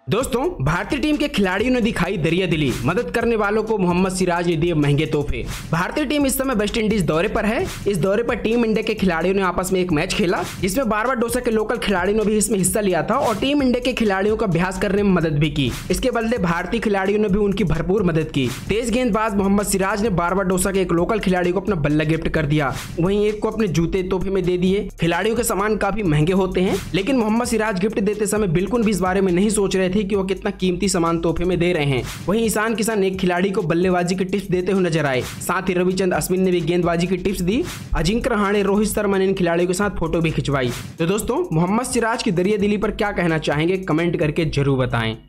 दोस्तों, भारतीय टीम के खिलाड़ियों ने दिखाई दरियादिली, मदद करने वालों को मोहम्मद सिराज ने दिए महंगे तोहफे। भारतीय टीम इस समय वेस्ट इंडीज दौरे पर है। इस दौरे पर टीम इंडिया के खिलाड़ियों ने आपस में एक मैच खेला, जिसमें बारबाडोसा के लोकल खिलाड़ियों ने भी इसमें हिस्सा लिया था और टीम इंडिया के खिलाड़ियों का अभ्यास करने में मदद भी की। इसके बदले भारतीय खिलाड़ियों ने भी उनकी भरपूर मदद की। तेज गेंदबाज मोहम्मद सिराज ने बारबाडोसा के एक लोकल खिलाड़ी को अपना बल्ला गिफ्ट कर दिया, वहीं एक को अपने जूते तोहफे में दे दिए। खिलाड़ियों के सामान काफी महंगे होते हैं, लेकिन मोहम्मद सिराज गिफ्ट देते समय बिल्कुल भी इस बारे में नहीं सोच रहे थे कि वो कितना कीमती सामान तोहफे में दे रहे हैं। वहीं ईशान किशन एक खिलाड़ी को बल्लेबाजी की टिप्स देते हुए नजर आए। साथ ही रविचंद्रन अश्विन ने भी गेंदबाजी की टिप्स दी। अजिंक्य रहाणे, रोहित शर्मा ने इन खिलाड़ियों के साथ फोटो भी खिंचवाई। तो दोस्तों, मोहम्मद सिराज की दरियादिली पर क्या कहना चाहेंगे, कमेंट करके जरूर बताएं।